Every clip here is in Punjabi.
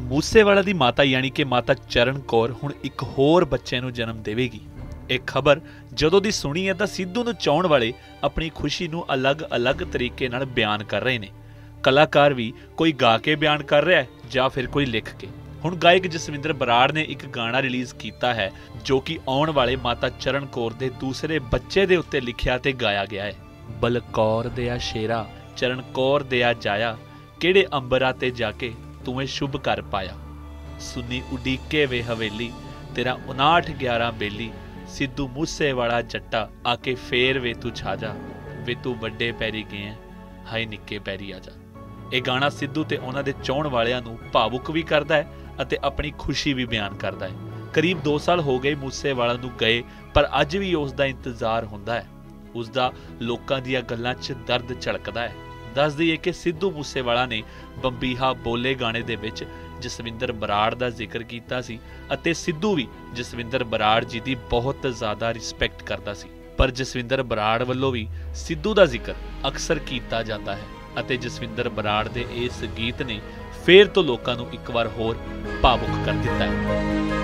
ਮੂਸੇਵਾਲਾ ਦੀ ਮਾਤਾ ਯਾਨੀ ਕਿ ਮਾਤਾ ਚਰਨ ਕੌਰ ਹੁਣ ਇੱਕ ਹੋਰ ਬੱਚੇ ਨੂੰ ਜਨਮ ਦੇਵੇਗੀ। ਇਹ ਖਬਰ ਜਦੋਂ ਦੀ ਸੁਣੀ ਹੈ ਤਾਂ ਸਿੱਧੂ ਨੂੰ ਚਾਹੁਣ ਵਾਲੇ ਆਪਣੀ ਖੁਸ਼ੀ ਨੂੰ ਅਲੱਗ-ਅਲੱਗ ਤਰੀਕੇ ਨਾਲ ਬਿਆਨ ਕਰ ਰਹੇ ਨੇ। ਕਲਾਕਾਰ ਵੀ ਕੋਈ ਗਾ ਕੇ ਬਿਆਨ ਕਰ ਰਿਹਾ ਹੈ ਜਾਂ ਫਿਰ ਕੋਈ ਲਿਖ ਕੇ। ਹੁਣ ਗਾਇਕ ਜਸਵਿੰਦਰ ਬਰਾੜ ਨੇ ਇੱਕ ਗਾਣਾ ਰਿਲੀਜ਼ ਕੀਤਾ ਹੈ ਜੋ ਕਿ ਆਉਣ ਵਾਲੇ ਮਾਤਾ ਚਰਨ ਕੌਰ ਦੇ ਦੂਸਰੇ ਬੱਚੇ ਦੇ ਉੱਤੇ ਲਿਖਿਆ ਤੇ ਗਾਇਆ ਗਿਆ ਹੈ। ਬਲਕੌਰ ਦਿਆ ਸ਼ੇਰਾ ਚਰਨ ਕੌਰ ਦਿਆ ਜਾਇਆ, ਕਿਹੜੇ ਅੰਬਰਾਂ ਤੇ ਜਾ ਕੇ ਤੂੰ ਇਹ ਸ਼ੁਭ ਕਰ ਪਾਇਆ। ਸੁਨੀ ਉਡੀਕੇ ਵੇ ਹਵੇਲੀ ਤੇਰਾ 59-11 ਬੇਲੀ, ਸਿੱਧੂ ਮੂਸੇਵਾਲਾ ਜੱਟਾ ਆ ਕੇ ਫੇਰ ਵੇ ਤੂੰ ਛਾ ਜਾ, ਵੇ ਤੂੰ ਵੱਡੇ ਪੈਰੀ ਗਿਆ ਹਾਏ ਨਿੱਕੇ ਪੈਰੀ ਆ ਜਾ। ਇਹ ਗਾਣਾ ਸਿੱਧੂ ਤੇ ਉਹਨਾਂ ਦੇ ਚਾਹੁਣ ਵਾਲਿਆਂ ਨੂੰ ਭਾਵੁਕ ਵੀ ਕਰਦਾ ਹੈ ਅਤੇ ਆਪਣੀ ਖੁਸ਼ੀ ਵੀ ਬਿਆਨ ਕਰਦਾ ਹੈ। ਕਰੀਬ 2 ਸਾਲ ਹੋ ਗਏ ਮੂਸੇਵਾਲਾ ਨੂੰ ਗਏ, ਪਰ ਅੱਜ ਵੀ ਉਸ ਦਾ ਇੰਤਜ਼ਾਰ ਹੁੰਦਾ ਹੈ। ਉਸ ਦਾ ਲੋਕਾਂ ਦੀਆਂ ਗੱਲਾਂ 'ਚ ਦਰਦ ਝਲਕਦਾ ਹੈ। ਦੱਸ ਦਈਏ ਕਿ ਸਿੱਧੂ ਮੂਸੇਵਾਲਾ ਨੇ ਬੰਬੀਹਾ ਬੋਲੇ ਗਾਣੇ ਦੇ ਵਿੱਚ ਜਸਵਿੰਦਰ ਬਰਾੜ ਦਾ ਜ਼ਿਕਰ ਕੀਤਾ ਸੀ ਅਤੇ ਸਿੱਧੂ ਵੀ ਜਸਵਿੰਦਰ ਬਰਾੜ ਜੀ ਦੀ ਬਹੁਤ ਜ਼ਿਆਦਾ ਰਿਸਪੈਕਟ ਕਰਦਾ ਸੀ। ਪਰ ਜਸਵਿੰਦਰ ਬਰਾੜ ਵੱਲੋਂ ਵੀ ਸਿੱਧੂ ਦਾ ਜ਼ਿਕਰ ਅਕਸਰ ਕੀਤਾ ਜਾਂਦਾ ਹੈ ਅਤੇ ਜਸਵਿੰਦਰ ਬਰਾੜ ਦੇ ਇਸ ਗੀਤ ਨੇ ਫੇਰ ਤੋਂ ਲੋਕਾਂ ਨੂੰ ਇੱਕ ਵਾਰ ਹੋਰ ਭਾਵੁਕ ਕਰ ਦਿੱਤਾ ਹੈ।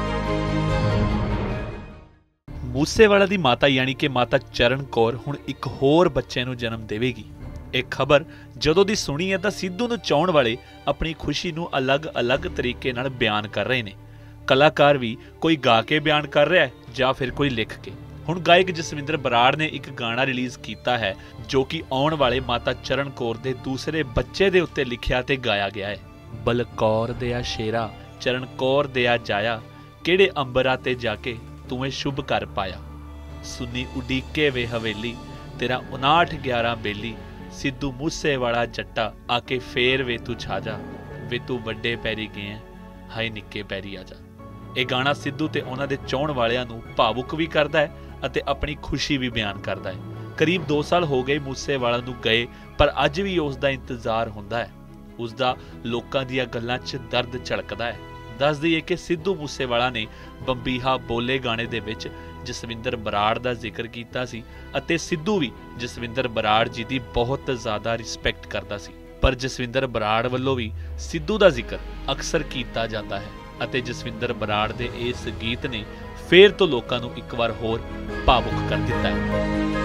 ਮੂਸੇਵਾਲਾ ਦੀ ਮਾਤਾ ਯਾਨੀ ਕਿ ਮਾਤਾ ਚਰਨ ਕੌਰ ਹੁਣ ਇੱਕ ਹੋਰ ਬੱਚੇ ਨੂੰ ਜਨਮ ਦੇਵੇਗੀ। ਇਹ ਖਬਰ ਜਦੋਂ ਦੀ ਸੁਣੀ ਹੈ ਤਾਂ ਸਿੱਧੂ ਨੂੰ ਚਾਹੁਣ ਵਾਲੇ ਆਪਣੀ ਖੁਸ਼ੀ ਨੂੰ ਅਲੱਗ-ਅਲੱਗ ਤਰੀਕੇ ਨਾਲ ਬਿਆਨ ਕਰ ਰਹੇ ਨੇ। ਕਲਾਕਾਰ ਵੀ ਕੋਈ ਗਾ ਕੇ ਬਿਆਨ ਕਰ ਰਿਹਾ ਹੈ ਜਾਂ ਫਿਰ ਕੋਈ ਲਿਖ ਕੇ। ਹੁਣ ਗਾਇਕ ਜਸਵਿੰਦਰ ਬਰਾੜ ਨੇ ਇੱਕ ਗਾਣਾ ਰਿਲੀਜ਼ ਕੀਤਾ ਹੈ ਜੋ ਕਿ ਆਉਣ ਵਾਲੇ ਮਾਤਾ ਚਰਨ ਕੌਰ ਦੇ ਦੂਸਰੇ ਬੱਚੇ ਦੇ ਉੱਤੇ ਲਿਖਿਆ ਤੇ ਗਾਇਆ ਗਿਆ ਹੈ। ਬਲਕੌਰ ਦਿਆ ਸ਼ੇਰਾ ਚਰਨ ਕੌਰ ਦਿਆ ਜਾਇਆ, ਕਿਹੜੇ ਅੰਬਰਾਂ ਤੇ ਜਾ ਕੇ ਤੂੰ ਇਹ ਸ਼ੁਭ ਕਰ ਪਾਇਆ। ਸੁਨੀ ਉਡੀਕੇ ਵੇ ਹਵੇਲੀ ਤੇਰਾ 59-11 ਬੇਲੀ, ਸਿੱਧੂ ਮੂਸੇਵਾਲਾ ਜੱਟਾ ਆ ਕੇ ਫੇਰ ਵੇ ਤੂੰ ਛਾ ਜਾ, ਵੇ ਤੂੰ ਵੱਡੇ ਪੈਰੀ ਗਿਆ ਹਾਏ ਨਿੱਕੇ ਪੈਰੀ ਆ ਜਾ। ਇਹ ਗਾਣਾ ਸਿੱਧੂ ਤੇ ਉਹਨਾਂ ਦੇ ਚਾਹੁਣ ਵਾਲਿਆਂ ਨੂੰ ਭਾਵੁਕ ਵੀ ਕਰਦਾ ਹੈ ਅਤੇ ਆਪਣੀ ਖੁਸ਼ੀ ਵੀ ਬਿਆਨ ਕਰਦਾ ਹੈ। ਕਰੀਬ 2 ਸਾਲ ਹੋ ਗਏ ਮੂਸੇਵਾਲਾ ਨੂੰ ਗਏ, ਪਰ ਅੱਜ ਵੀ ਉਸ ਦਾ ਇੰਤਜ਼ਾਰ ਹੁੰਦਾ ਹੈ। ਉਸ ਦਾ ਲੋਕਾਂ ਦੀਆਂ ਗੱਲਾਂ 'ਚ ਦਰਦ ਝਲਕਦਾ ਹੈ। ਦੱਸ ਦਈਏ ਕਿ ਸਿੱਧੂ ਮੂਸੇਵਾਲਾ ਨੇ ਬੰਬੀਹਾ ਬੋਲੇ ਗਾਣੇ ਦੇ ਵਿੱਚ ਜਸਵਿੰਦਰ ਬਰਾੜ ਦਾ ਜ਼ਿਕਰ ਕੀਤਾ ਸੀ ਅਤੇ ਸਿੱਧੂ ਵੀ ਜਸਵਿੰਦਰ ਬਰਾੜ ਜੀ ਦੀ ਬਹੁਤ ਜ਼ਿਆਦਾ ਰਿਸਪੈਕਟ ਕਰਦਾ ਸੀ। ਪਰ ਜਸਵਿੰਦਰ ਬਰਾੜ ਵੱਲੋਂ ਵੀ ਸਿੱਧੂ ਦਾ ਜ਼ਿਕਰ ਅਕਸਰ ਕੀਤਾ ਜਾਂਦਾ ਹੈ ਅਤੇ ਜਸਵਿੰਦਰ ਬਰਾੜ ਦੇ ਇਸ ਗੀਤ ਨੇ ਫੇਰ ਤੋਂ ਲੋਕਾਂ ਨੂੰ ਇੱਕ ਵਾਰ ਹੋਰ ਭਾਵੁਕ ਕਰ ਦਿੱਤਾ ਹੈ।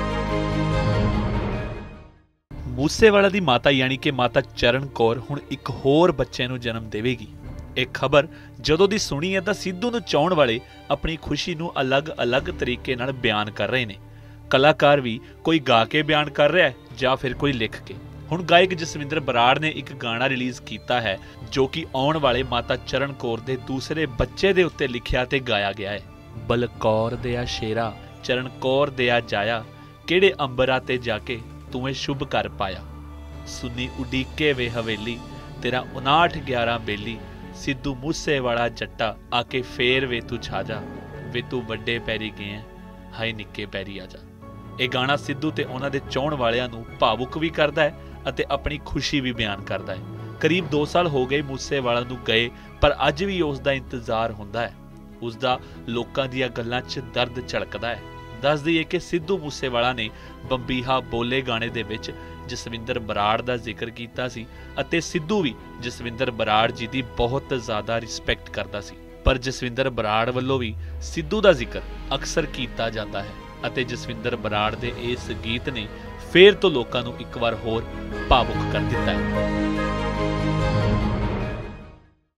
ਮੂਸੇਵਾਲਾ ਦੀ ਮਾਤਾ ਯਾਨੀ ਕਿ ਮਾਤਾ ਚਰਨ ਕੌਰ ਹੁਣ ਇੱਕ ਹੋਰ ਬੱਚੇ ਨੂੰ ਜਨਮ ਦੇਵੇਗੀ। ਇਹ ਖਬਰ ਜਦੋਂ ਦੀ ਸੁਣੀ ਹੈ ਤਾਂ ਸਿੱਧੂ ਨੂੰ ਚਾਹੁਣ ਵਾਲੇ ਆਪਣੀ ਖੁਸ਼ੀ ਨੂੰ ਅਲੱਗ-ਅਲੱਗ ਤਰੀਕੇ ਨਾਲ ਬਿਆਨ ਕਰ ਰਹੇ ਨੇ। ਕਲਾਕਾਰ ਵੀ ਕੋਈ ਗਾ ਕੇ ਬਿਆਨ ਕਰ ਰਿਹਾ ਹੈ ਜਾਂ ਫਿਰ ਕੋਈ ਲਿਖ ਕੇ। ਹੁਣ ਗਾਇਕ ਜਸਵਿੰਦਰ ਬਰਾੜ ਨੇ ਇੱਕ ਗਾਣਾ ਰਿਲੀਜ਼ ਕੀਤਾ ਹੈ ਜੋ ਕਿ ਆਉਣ ਵਾਲੇ ਮਾਤਾ ਚਰਨ ਕੌਰ ਦੇ ਦੂਸਰੇ ਬੱਚੇ ਦੇ ਉੱਤੇ ਲਿਖਿਆ ਤੇ ਗਾਇਆ ਗਿਆ ਹੈ। ਬਲਕੌਰ ਦਿਆ ਸ਼ੇਰਾ ਚਰਨ ਕੌਰ ਦਿਆ ਜਾਇਆ, ਕਿਹੜੇ ਅੰਬਰਾਂ ਤੇ ਜਾ ਕੇ ਤੂੰ ਇਹ ਸ਼ੁਭ ਕਰ ਪਾਇਆ। ਸੁਨੀ ਉਡੀਕੇ ਵੇ ਹਵੇਲੀ ਤੇਰਾ 59-11 ਬੇਲੀ, ਸਿੱਧੂ ਮੂਸੇਵਾਲਾ ਜੱਟਾ ਆ ਕੇ ਫੇਰ ਵੇ ਤੂੰ ਛਾ ਜਾ, ਵੇ ਤੂੰ ਵੱਡੇ ਪੈਰੀ ਗਿਆ ਹਾਏ ਨਿੱਕੇ ਪੈਰੀ ਆ ਜਾ। ਇਹ ਗਾਣਾ ਸਿੱਧੂ ਤੇ ਉਹਨਾਂ ਦੇ ਚਾਹੁਣ ਵਾਲਿਆਂ ਨੂੰ ਭਾਵੁਕ ਵੀ ਕਰਦਾ ਹੈ ਅਤੇ ਆਪਣੀ ਖੁਸ਼ੀ ਵੀ ਬਿਆਨ ਕਰਦਾ ਹੈ। ਕਰੀਬ 2 ਸਾਲ ਹੋ ਗਏ ਮੂਸੇਵਾਲਾ ਨੂੰ ਗਏ, ਪਰ ਅੱਜ ਵੀ ਉਸ ਦਾ ਇੰਤਜ਼ਾਰ ਹੁੰਦਾ ਹੈ। ਉਸ ਦਾ ਲੋਕਾਂ ਦੀਆਂ ਗੱਲਾਂ 'ਚ ਦਰਦ ਝਲਕਦਾ ਹੈ। ਦੱਸ ਦਈਏ ਕਿ ਸਿੱਧੂ ਮੂਸੇਵਾਲਾ ਨੇ ਬੰਬੀਹਾ ਬੋਲੇ ਗਾਣੇ ਦੇ ਵਿੱਚ ਜਸਵਿੰਦਰ ਬਰਾੜ ਦਾ ਜ਼ਿਕਰ ਕੀਤਾ ਸੀ ਅਤੇ ਸਿੱਧੂ ਵੀ ਜਸਵਿੰਦਰ ਬਰਾੜ ਜੀ ਦੀ ਬਹੁਤ ਜ਼ਿਆਦਾ ਰਿਸਪੈਕਟ ਕਰਦਾ ਸੀ। ਪਰ ਜਸਵਿੰਦਰ ਬਰਾੜ ਵੱਲੋਂ ਵੀ ਸਿੱਧੂ ਦਾ ਜ਼ਿਕਰ ਅਕਸਰ ਕੀਤਾ ਜਾਂਦਾ ਹੈ ਅਤੇ ਜਸਵਿੰਦਰ ਬਰਾੜ ਦੇ ਇਸ ਗੀਤ ਨੇ ਫੇਰ ਤੋਂ ਲੋਕਾਂ ਨੂੰ ਇੱਕ ਵਾਰ ਹੋਰ ਭਾਵੁਕ ਕਰ ਦਿੱਤਾ ਹੈ।